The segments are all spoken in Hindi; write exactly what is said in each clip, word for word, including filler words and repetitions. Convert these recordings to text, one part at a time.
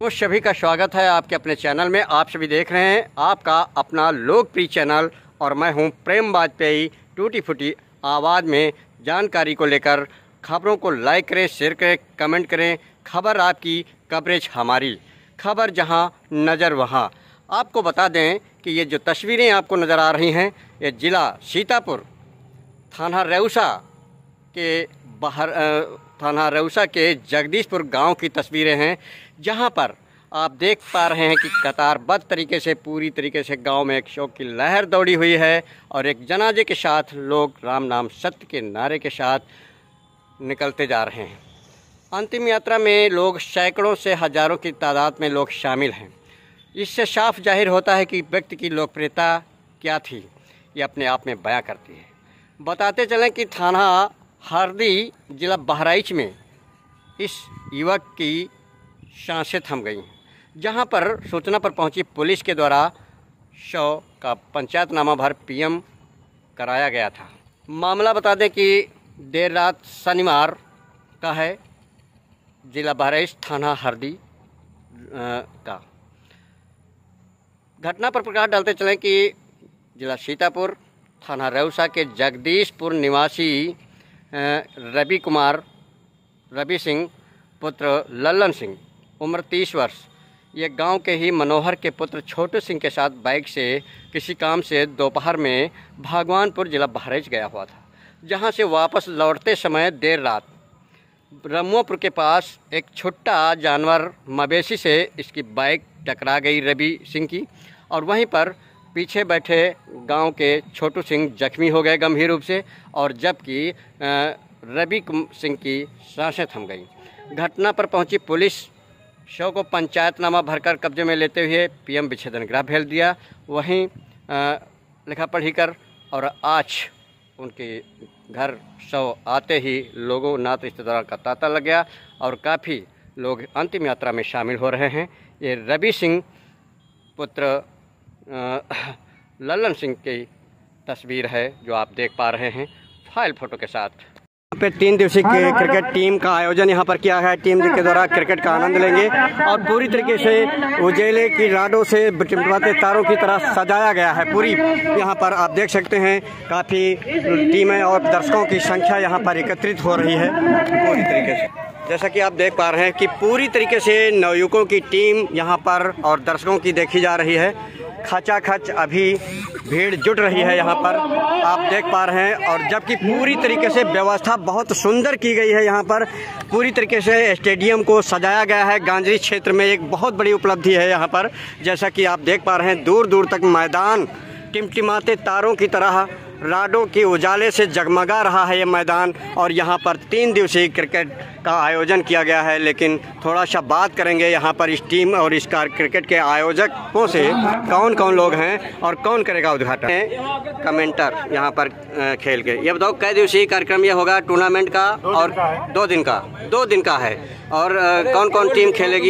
आपको सभी का स्वागत है आपके अपने चैनल में। आप सभी देख रहे हैं आपका अपना लोकप्रिय चैनल और मैं हूं प्रेम वाजपेयी। टूटी फूटी आवाज़ में जानकारी को लेकर खबरों को लाइक करें, शेयर करें, कमेंट करें। खबर आपकी, कवरेज हमारी, खबर जहां नज़र वहां। आपको बता दें कि ये जो तस्वीरें आपको नज़र आ रही हैं ये ज़िला सीतापुर थाना रेउसा के बाहर थाना रेउसा के जगदीशपुर गांव की तस्वीरें हैं, जहां पर आप देख पा रहे हैं कि कतारबद्ध तरीके से पूरी तरीके से गांव में एक शोक की लहर दौड़ी हुई है और एक जनाजे के साथ लोग राम नाम सत्य के नारे के साथ निकलते जा रहे हैं। अंतिम यात्रा में लोग सैकड़ों से हज़ारों की तादाद में लोग शामिल हैं। इससे साफ जाहिर होता है कि व्यक्ति की लोकप्रियता क्या थी, ये अपने आप में बयां करती है। बताते चलें कि थाना हरदी जिला बहराइच में इस युवक की सांसें थम गई, जहां पर सूचना पर पहुंची पुलिस के द्वारा शव का पंचायतनामा भर पीएम कराया गया था। मामला बता दें कि देर रात शनिवार का है, जिला बहराइच थाना हरदी का। घटना पर प्रकाश डालते चलें कि जिला सीतापुर थाना रेउसा के जगदीशपुर निवासी रवि कुमार रवि सिंह पुत्र लल्लन सिंह उम्र तीस वर्ष, ये गांव के ही मनोहर के पुत्र छोटू सिंह के साथ बाइक से किसी काम से दोपहर में भगवानपुर जिला बहराइच गया हुआ था, जहां से वापस लौटते समय देर रात रमुआपुर के पास एक छोटा जानवर मवेशी से इसकी बाइक टकरा गई रवि सिंह की, और वहीं पर पीछे बैठे गांव के छोटू सिंह जख्मी हो गए गंभीर रूप से, और जबकि रवि सिंह की सांसें थम गई। घटना पर पहुंची पुलिस शव को पंचायतनामा भरकर कब्जे में लेते हुए पीएम विच्छेदन गृह भेज दिया। वहीं लिखा पढ़ी कर और आज उनके घर शव आते ही लोगों नात रिश्तेदारों का तांता लग गया और काफ़ी लोग अंतिम यात्रा में शामिल हो रहे हैं। ये रवि सिंह पुत्र लल्लन सिंह की तस्वीर है जो आप देख पा रहे हैं फाइल फोटो के साथ। यहाँ पे तीन दिवसीय क्रिकेट टीम का आयोजन यहाँ पर किया है। टीम के द्वारा क्रिकेट का आनंद लेंगे और पूरी तरीके से उजेले की राडों से टिमटिमाते तारों की तरह सजाया गया है। पूरी यहाँ पर आप देख सकते हैं काफ़ी टीमें और दर्शकों की संख्या यहाँ पर एकत्रित हो रही है पूरी तरीके से। जैसा कि आप देख पा रहे हैं कि पूरी तरीके से नवयुवकों की टीम यहाँ पर और दर्शकों की देखी जा रही है। खचाखच अभी भीड़ जुट रही है यहाँ पर, आप देख पा रहे हैं। और जबकि पूरी तरीके से व्यवस्था बहुत सुंदर की गई है, यहाँ पर पूरी तरीके से स्टेडियम को सजाया गया है। गांजरी क्षेत्र में एक बहुत बड़ी उपलब्धि है यहाँ पर, जैसा कि आप देख पा रहे हैं दूर दूर तक मैदान टिमटिमाते तारों की तरह राडों के उजाले से जगमगा रहा है ये मैदान। और यहाँ पर तीन दिवसीय क्रिकेट का आयोजन किया गया है। लेकिन थोड़ा सा बात करेंगे यहाँ पर इस टीम और इस क्रिकेट के आयोजकों से, कौन कौन लोग हैं और कौन करेगा उद्घाटन। कमेंटर यहाँ पर खेल के ये बताओ कै दिवसीय कार्यक्रम ये होगा टूर्नामेंट का? और दो दिन का दो दिन का है। और कौन कौन टीम खेलेगी?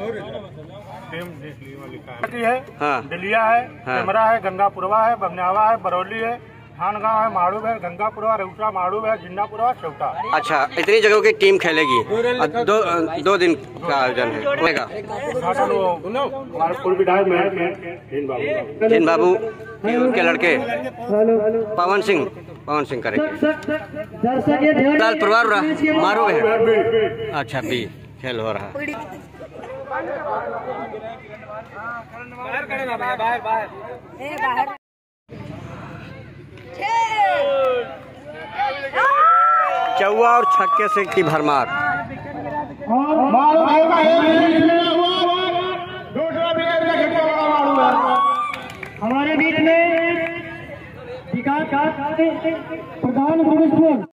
है हाँ। दिलिया है, हाँ। कैमरा है, गंगापुरवा है, बमनावा है, बरौली है, थानगांव है, माड़ू है, गंगापुरवा, रेउसा, माड़ू है, जिन्नापुरवा, चौटा। अच्छा, इतनी जगहों की टीम खेलेगी। दो दो दिन का आयोजन है होगा। जिन बाबू के लड़के पवन सिंह पवन सिंह करेंगे। लाल परिवार मारू है। अच्छा, बी खेल हो रहा है। चौवा और छक्के से की भरमार। हमारे बीच में विकास प्रधान